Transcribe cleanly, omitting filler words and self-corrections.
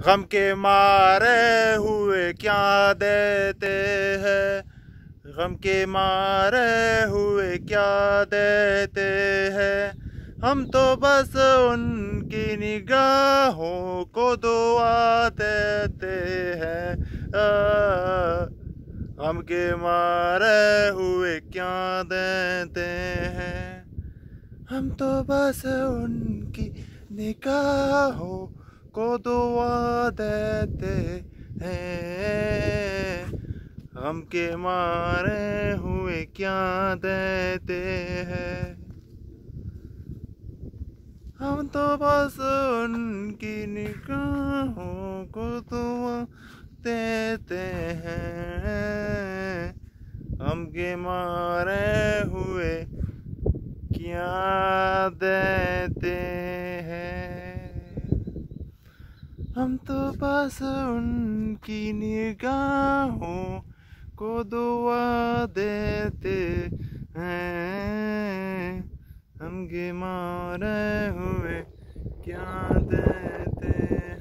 गम के मारे हुए क्या देते हैं, गम के मारे हुए क्या देते हैं। हम तो बस उनकी निगाहों को दुआ देते हैं। गम के मारे हुए क्या देते हैं। हम तो बस उनकी निगाहों को दुआ देते हैं। गम के मारे हुए क्या देते हैं। हम तो बस उनकी निगाहों को दुआ देते हैं। गम के मारे हुए क्या देते हैं। हम तो बस उनकी निगाहों को दुआ देते हैं। हम के मारे हुए क्या देते हैं।